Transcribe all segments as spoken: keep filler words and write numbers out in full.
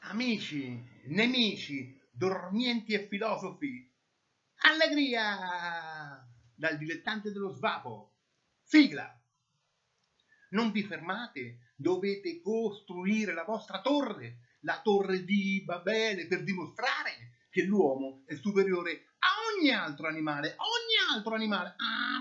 amici, nemici, dormienti e filosofi, allegria! Dal dilettante dello Svapo, sigla! Non vi fermate, dovete costruire la vostra torre, la torre di Babele, per dimostrare che l'uomo è superiore a ogni altro animale, ogni altro animale.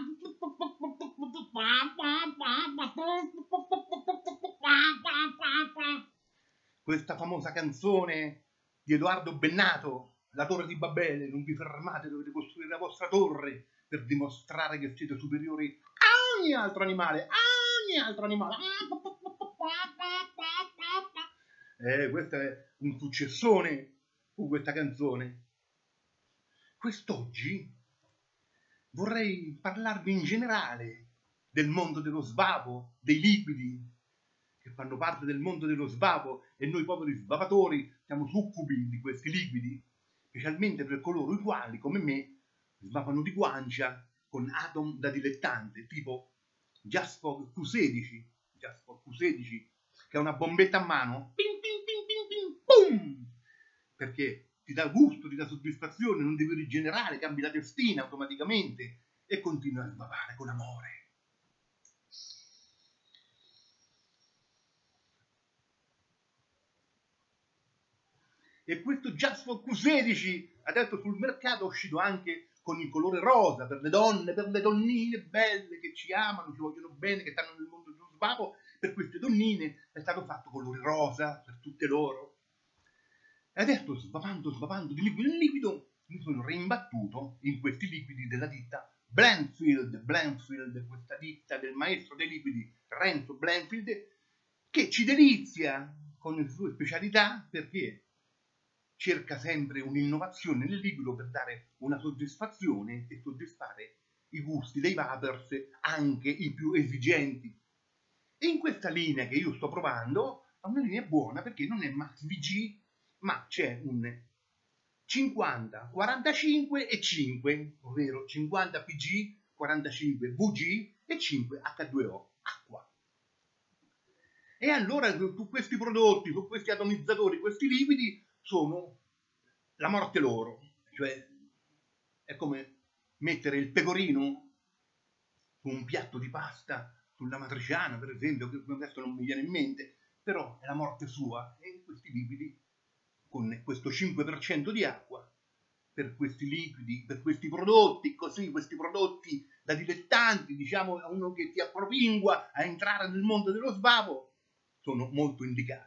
Questa famosa canzone di Edoardo Bennato, La torre di Babele, non vi fermate, dovete costruire la vostra torre per dimostrare che siete superiori a ogni altro animale, a ogni altro animale. Eh, questo è un successone con questa canzone. Quest'oggi vorrei parlarvi in generale del mondo dello svapo, dei liquidi che fanno parte del mondo dello svapo, e noi poveri svavatori siamo succubi di questi liquidi, specialmente per coloro i quali, come me, svapano di guancia con atom da dilettante, tipo Jasper Q sedici, Jasper Q sedici, che è una bombetta a mano, ping, ping, ping, ping, ping, boom! Perché ti dà gusto, ti dà soddisfazione, non devi rigenerare, cambi la testina automaticamente e continui a svapare con amore. E questo Jasper Q sedici adesso sul mercato è uscito anche con il colore rosa per le donne, per le donnine belle che ci amano, ci vogliono bene, che stanno nel mondo dello svapo. Per queste donnine è stato fatto colore rosa per tutte loro. E adesso, svapando, svapando di liquido in liquido, mi sono reimbattuto in questi liquidi della ditta Blanfield, Blanfield, questa ditta del maestro dei liquidi Renzo Blanfield, che ci delizia con le sue specialità, perché cerca sempre un'innovazione nel liquido per dare una soddisfazione e soddisfare i gusti dei vapers, anche i più esigenti. E in questa linea che io sto provando è una linea buona, perché non è Max V G, ma c'è un cinquanta, quarantacinque e cinque, ovvero cinquanta P G, quarantacinque V G e cinque H due O, acqua. E allora su questi prodotti, su questi atomizzatori, questi liquidi, sono la morte loro. Cioè è come mettere il pecorino su un piatto di pasta, sulla matriciana per esempio, che adesso non mi viene in mente, però è la morte sua. E questi liquidi, con questo cinque per cento di acqua, per questi liquidi, per questi prodotti, così, questi prodotti da dilettanti, diciamo a uno che ti appropingua a entrare nel mondo dello svapo, sono molto indicati.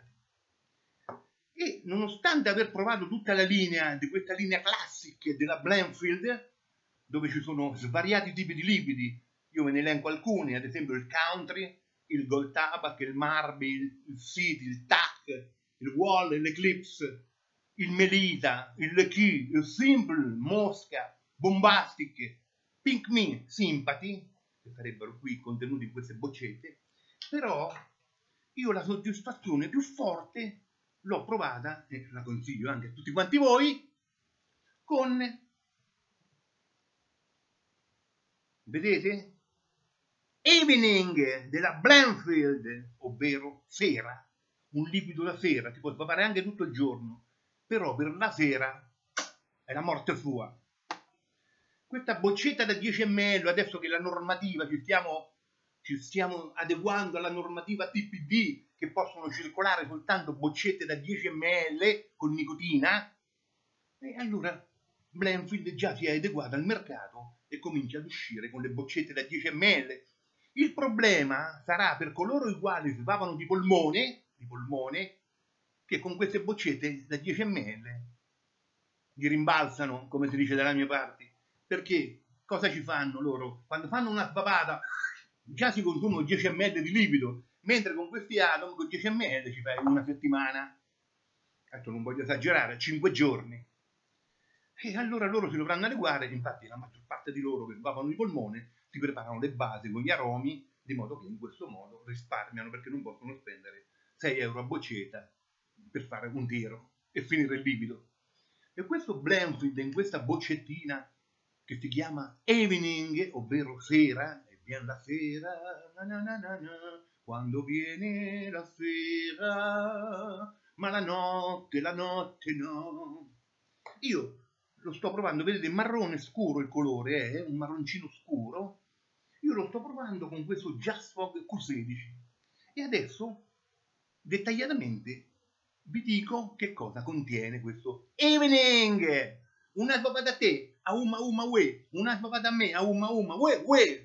E nonostante aver provato tutta la linea di questa linea classic della Blanfield, dove ci sono svariati tipi di liquidi, io ve ne elenco alcuni, ad esempio il Country, il Gold Tabac, il Marby, il City, il Tac, il Wall, l'Eclipse, il Melita, il Lecky, il Simple, Mosca, Bombastic, Pink Me, Sympathy, che sarebbero qui contenuti in queste boccette. Però io la soddisfazione più forte l'ho provata, e la consiglio anche a tutti quanti voi, con, vedete, Evening della Blanfield, ovvero sera, un liquido da sera, ti puoi svapare anche tutto il giorno, però per la sera è la morte sua. Questa boccetta da dieci millilitri, adesso che la normativa, ci stiamo, ci stiamo adeguando alla normativa T P D, che possono circolare soltanto boccette da dieci millilitri con nicotina, e allora Blanfield già si è adeguata al mercato e comincia ad uscire con le boccette da dieci millilitri. Il problema sarà per coloro i quali svapano di polmone, di polmone, che con queste boccette da dieci millilitri gli rimbalzano, come si dice dalle mie parti. Perché cosa ci fanno loro? Quando fanno una svapata già si consumano dieci millilitri di liquido, mentre con questi atom con dieci millilitri ci fai una settimana. Adesso non voglio esagerare, cinque giorni. E allora loro si dovranno adeguare, infatti la maggior parte di loro che svapano di polmone si preparano le basi con gli aromi, di modo che in questo modo risparmiano, perché non possono spendere sei euro a boccetta per fare un tiro e finire il liquido. E questo Blanfield in questa boccettina che si chiama Evening, ovvero sera, e viene la sera, na na na na na, quando viene la sera, ma la notte, la notte no. Io lo sto provando, vedete, marrone scuro il colore, è un marroncino scuro. Io lo sto provando con questo JustFog Q sedici e adesso dettagliatamente vi dico che cosa contiene questo Evening. Una sbava da te, a uma uma ue, una sbava da me, a uma uma ue ue.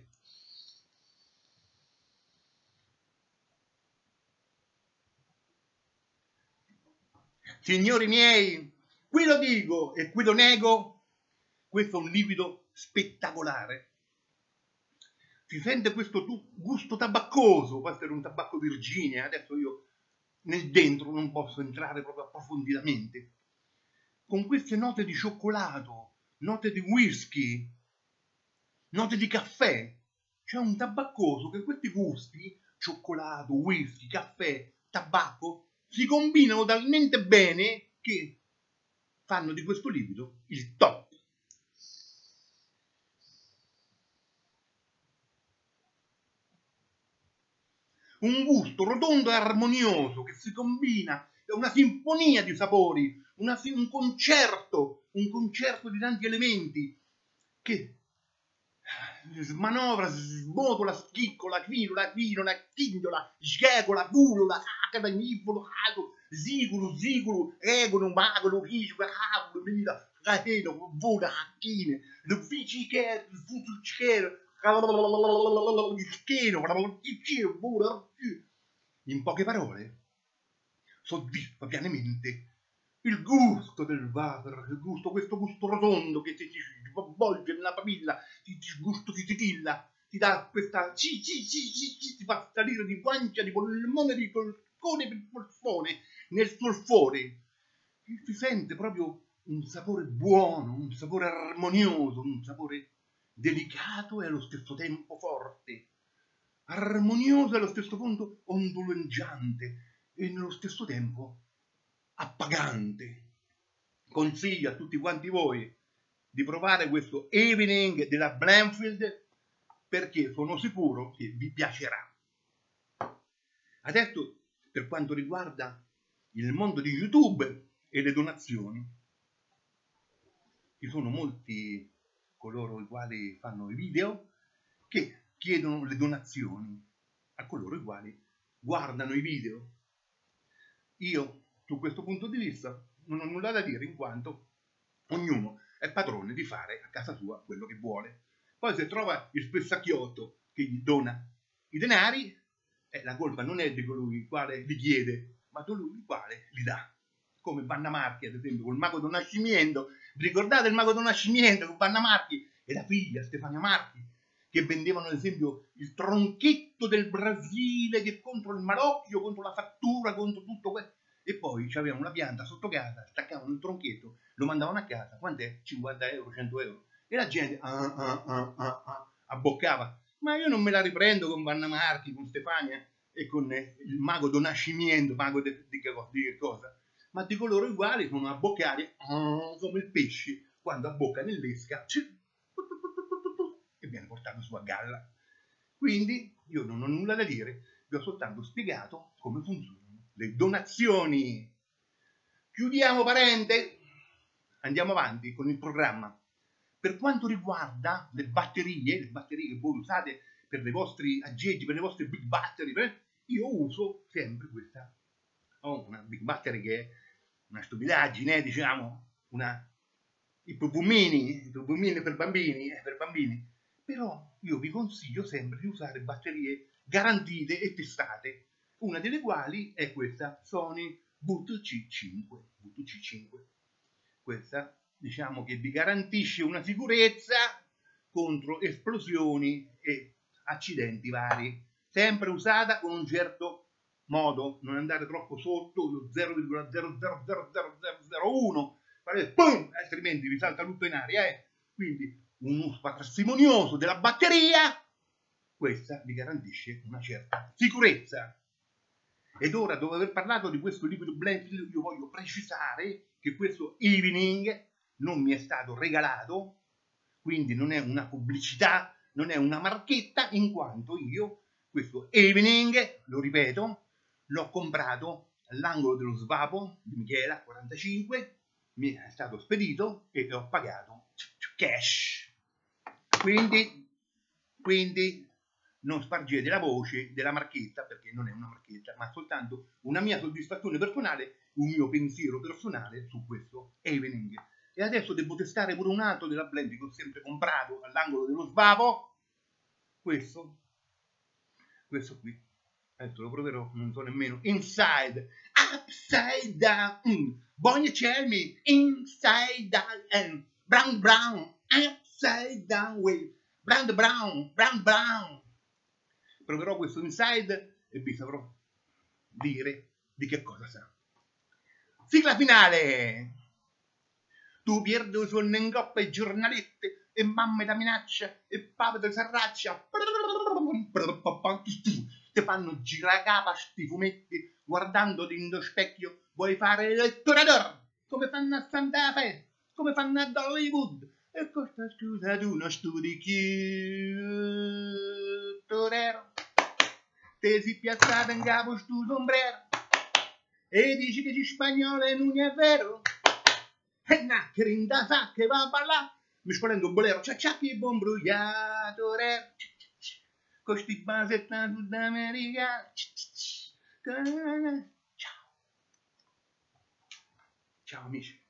Signori miei, qui lo dico e qui lo nego, questo è un liquido spettacolare. Si sente questo gusto tabaccoso, può essere un tabacco Virginia, adesso io nel dentro non posso entrare proprio approfonditamente. Con queste note di cioccolato, note di whisky, note di caffè, c'è un tabaccoso che questi gusti, cioccolato, whisky, caffè, tabacco, si combinano talmente bene che fanno di questo liquido il top. Un gusto rotondo e armonioso che si combina, è una sinfonia di sapori, una, un concerto, un concerto di tanti elementi che smanovra, smotola, schiccola, quinola, quinola, tindola, scegola, culola, cacada, nifolo, cago, zigulu, zigulu, egono, magolo, risco, cavolo, mira, cateno, vola, cacchine, l'uffici che, il futucero, in poche parole, soddisfa pienamente il gusto del vapor, il gusto, questo gusto rotondo che ti, ti avvolge nella papilla, ti, ti gusto ti titilla, ti dà questa, ci, ci, ci, ci, ci, ti fa salire di guancia, di polmone, di polcone per polfone, nel solfore. Si sente proprio un sapore buono, un sapore armonioso, un sapore delicato e allo stesso tempo forte, armonioso e allo stesso tempo ondoleggiante e nello stesso tempo appagante. Consiglio a tutti quanti voi di provare questo Evening della Blanfield perché sono sicuro che vi piacerà. Adesso, per quanto riguarda il mondo di YouTube e le donazioni, ci sono molti coloro i quali fanno i video che chiedono le donazioni a coloro i quali guardano i video. Io su questo punto di vista non ho nulla da dire in quanto ognuno è padrone di fare a casa sua quello che vuole. Poi se trova il spessacchiotto che gli dona i denari, eh, la colpa non è di colui il quale li chiede, ma di colui il quale li dà. Come Vanna Marchi, ad esempio, col Mago Don Nascimento. Vi ricordate il Mago Don Nascimento con Vanna Marchi e la figlia Stefania Marchi, che vendevano ad esempio il tronchetto del Brasile che contro il malocchio, contro la fattura, contro tutto questo. E poi c'avevano una pianta sotto casa, staccavano il tronchetto, lo mandavano a casa, quant'è? cinquanta euro, cento euro. E la gente ah, ah, ah, ah, ah, abboccava. Ma io non me la riprendo con Vanna Marchi, con Stefania e con eh, il Mago Don Nascimento, mago di che cosa? Ma di coloro uguali sono a boccare oh, come il pesce quando abbocca nell'esca e viene portato su a galla. Quindi io non ho nulla da dire, vi ho soltanto spiegato come funzionano le donazioni. Chiudiamo parente, andiamo avanti con il programma. Per quanto riguarda le batterie, le batterie che voi usate per i vostri aggeggi, per le vostre big battery, per... io uso sempre questa. Ho una big battery che è una stupidaggine, diciamo, una, i pupumini, i pupumini per bambini, eh, per bambini. Però io vi consiglio sempre di usare batterie garantite e testate, una delle quali è questa Sony V T C cinque. V T C cinque. Questa, diciamo, che vi garantisce una sicurezza contro esplosioni e accidenti vari, sempre usata con un certo modo, non andare troppo sotto lo zero virgola zero zero zero zero zero uno, pum, altrimenti vi salta tutto in aria. Eh? Quindi un uso parsimonioso della batteria, questa vi garantisce una certa sicurezza. Ed ora, dopo aver parlato di questo liquido Blanfield, io voglio precisare che questo Evening non mi è stato regalato, quindi non è una pubblicità, non è una marchetta, in quanto io questo Evening, lo ripeto, l'ho comprato all'angolo dello Svapo di Michela, quarantacinque, mi è stato spedito e ho pagato cash. Quindi, quindi non spargete la voce della marchetta, perché non è una marchetta, ma soltanto una mia soddisfazione personale, un mio pensiero personale su questo evening. E adesso devo testare pure un altro della Blend che ho sempre comprato all'angolo dello Svapo. Questo, questo qui. Adesso lo proverò, non so nemmeno. Inside, upside down. Mm. Bonicelli, inside down. And brown, brown, upside down way. Brown, brown, brown, brown. Proverò questo inside e vi saprò dire di che cosa sa. Sigla finale. Tu pierdo sul nengoppa e giornalette e mamme da minaccia e pave da sarraccia ti fanno giracapa sti fumetti guardando in specchio. Vuoi fare il torador come fanno a Santa Fe, come fanno ad Hollywood, e questa scusa tu non studi più torero, te si piazzata in capo stu sombrero e dici che ci spagnolo non è vero. E naccheri da sa che va a ballare, mi scolendo un bolero, ciacciacchi buon brugliato re, con sti basetta sudamericana. Ciao. Ciao amici.